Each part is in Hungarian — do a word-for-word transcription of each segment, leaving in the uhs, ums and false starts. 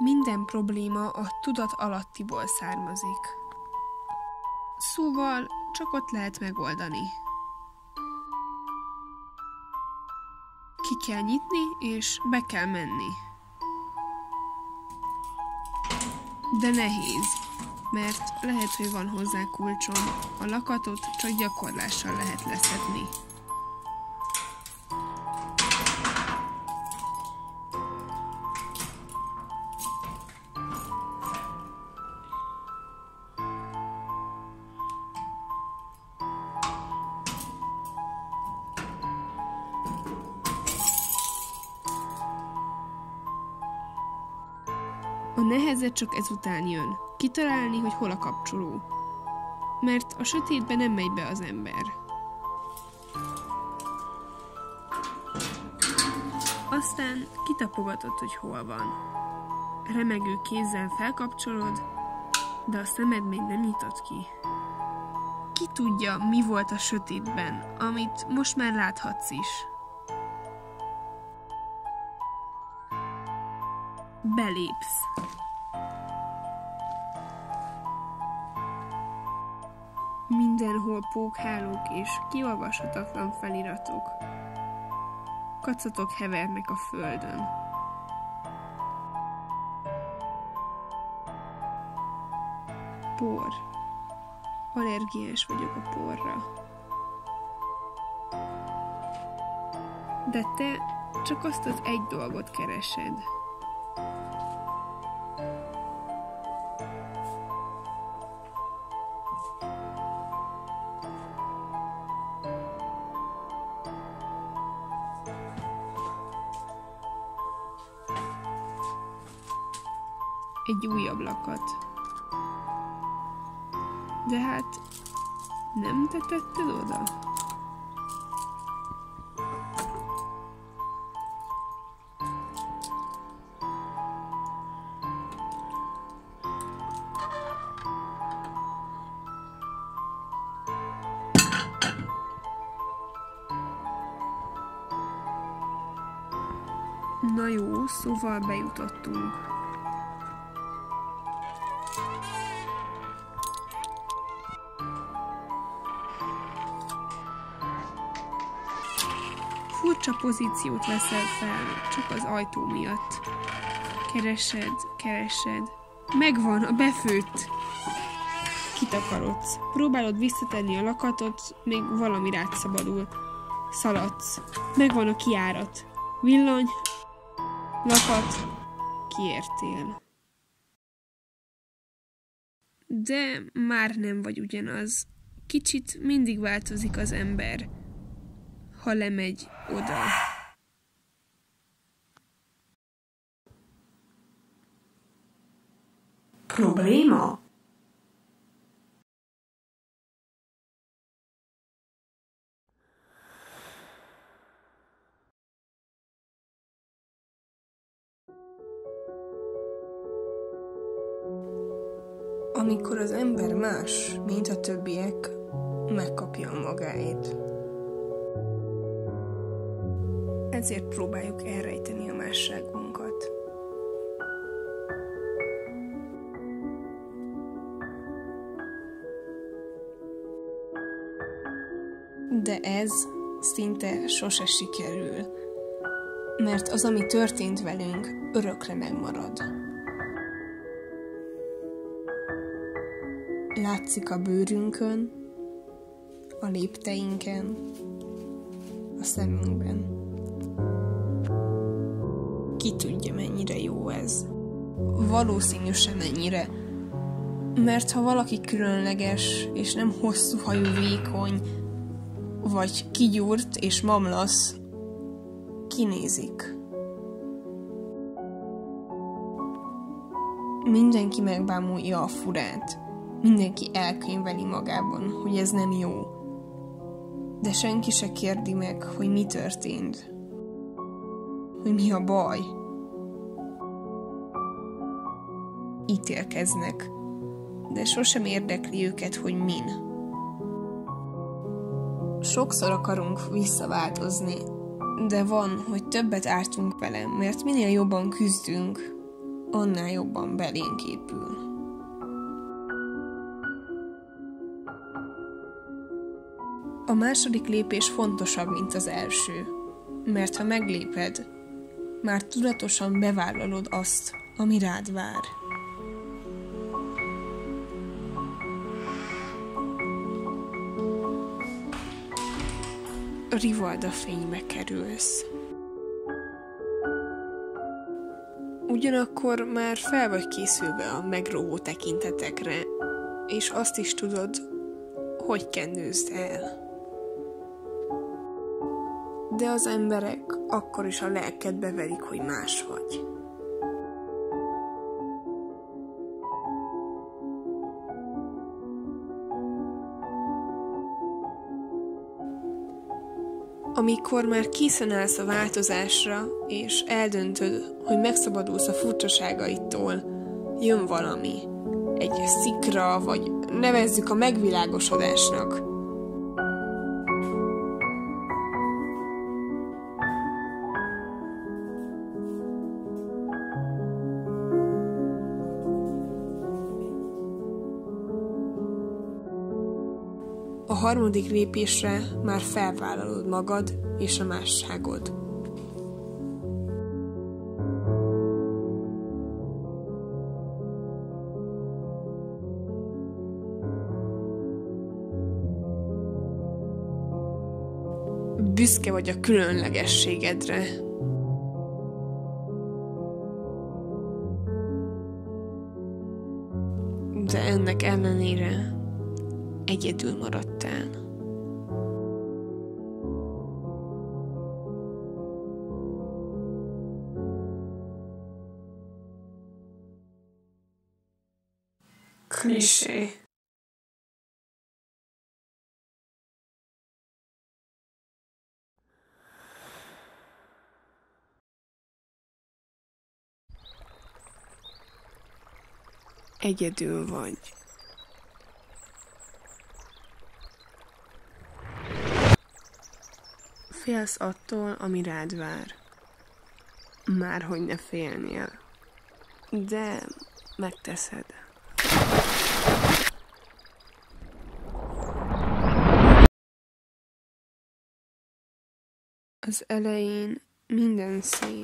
Minden probléma a tudat alattiból származik. Szóval csak ott lehet megoldani. Ki kell nyitni, és be kell menni. De nehéz, mert lehet, hogy van hozzá kulcsom, a lakatot csak gyakorlással lehet leszedni. A nehezet csak ezután jön, kitalálni, hogy hol a kapcsoló. Mert a sötétbe nem megy be az ember. Aztán kitapogatod, hogy hol van. Remegő kézzel felkapcsolod, de a szemed még nem nyitott ki. Ki tudja, mi volt a sötétben, amit most már láthatsz is. Belépsz. Mindenhol pókhálók és kiolvashatatlan feliratok. Kacatok hevernek a földön. Por. Allergiás vagyok a porra. De te csak azt az egy dolgot keresed. Egy újabb lakat. De hát nem te tetted oda? Na jó, szóval bejutottunk. Furcsa pozíciót veszel fel, csak az ajtó miatt. Keresed, keresed. Megvan, a befőtt. Kitakarodsz. Próbálod visszatenni a lakatot, még valami rád szabadul. Szaladsz. Megvan a kijárat. Villany, lakat, kiértél. De már nem vagy ugyanaz. Kicsit mindig változik az ember, ha lemegy oda. Probléma? Amikor az ember más, mint a többiek, megkapja a magáét. Ezért próbáljuk elrejteni a másságunkat. De ez szinte sose sikerül, mert az, ami történt velünk, örökre megmarad. Látszik a bőrünkön, a lépteinken, a szemünkben. Ki tudja, mennyire jó ez? Valószínűsen mennyire. Mert ha valaki különleges, és nem hosszú hajú, vékony, vagy kigyúrt és mamlasz, kinézik. Mindenki megbámulja a furát. Mindenki elkönyveli magában, hogy ez nem jó. De senki se kérdi meg, hogy mi történt. Hogy mi a baj. Ítélkeznek, de sosem érdekli őket, hogy min. Sokszor akarunk visszaváltozni, de van, hogy többet ártunk vele, mert minél jobban küzdünk, annál jobban belénk épül. A második lépés fontosabb, mint az első, mert ha megléped, már tudatosan bevállalod azt, ami rád vár. Rivalda fénybe kerülsz. Ugyanakkor már fel vagy készülve a megróvó tekintetekre, és azt is tudod, hogy kendőzd el. De az emberek akkor is a lelkedbe verik, hogy más vagy. Amikor már készen állsz a változásra, és eldöntöd, hogy megszabadulsz a furcsaságaitól, jön valami. Egy szikra, vagy nevezzük a megvilágosodásnak. A harmadik lépésre már felvállalod magad és a másságod. Büszke vagy a különlegességedre. De ennek ellenére egyedül maradtál. Klisé. Egyedül vagy. Félsz attól, ami rád vár. Márhogy ne félnél. De megteszed. Az elején minden szép.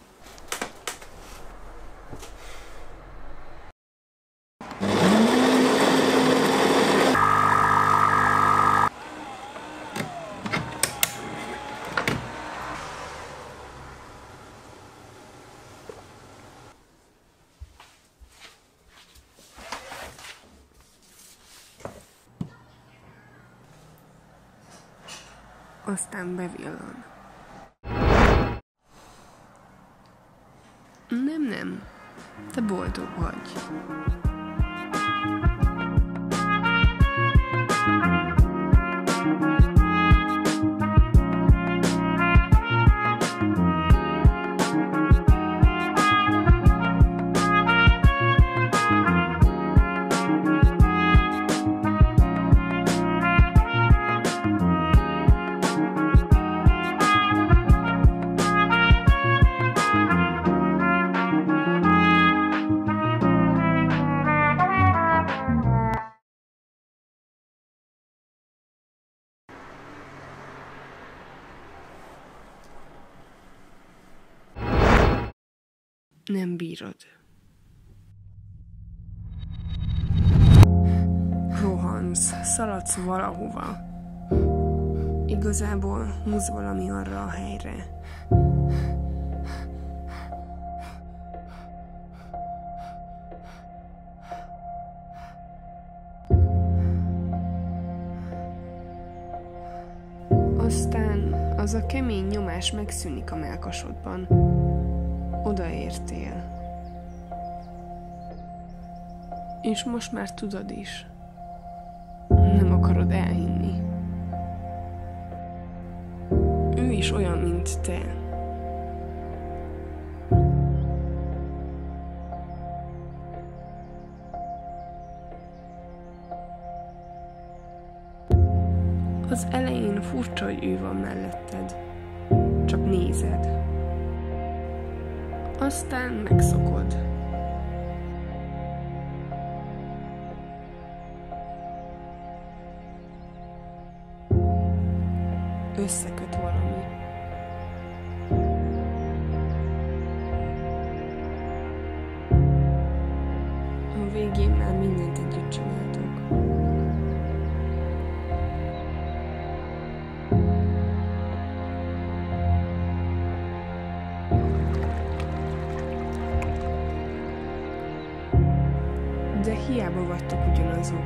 Aztán bevillan. Nem, nem. Te boldog vagy. Nem bírod. Rohansz, szaladsz valahova. Igazából húz valami arra a helyre. Aztán az a kemény nyomás megszűnik a mellkasodban. Odaértél. És most már tudod is. Nem akarod elhinni. Ő is olyan, mint te. Az elején furcsa, hogy ő van melletted. Csak nézed. Aztán megszokod. összeköt valami. A végén már mindent együtt csináltok. De hiába vagytok ugyanazok.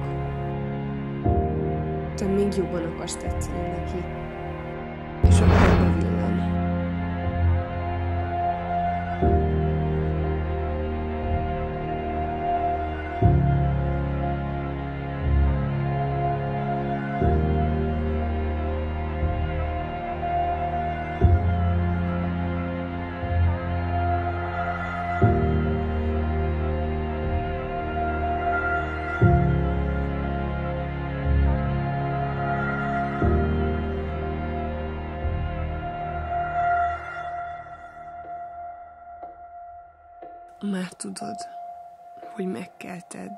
Te még jobban akarsz tetszeni neki. És akkor bevillan. Már tudod, hogy meg kell tedd.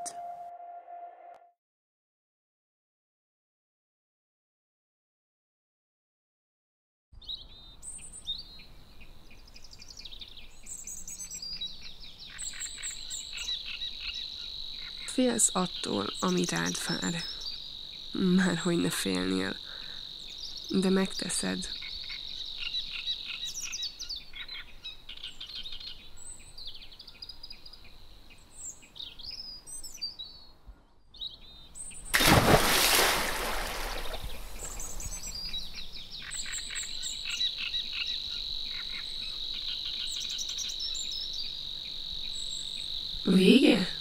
Félsz attól, ami rád vár. Márhogy ne félnél, de megteszed. Vége?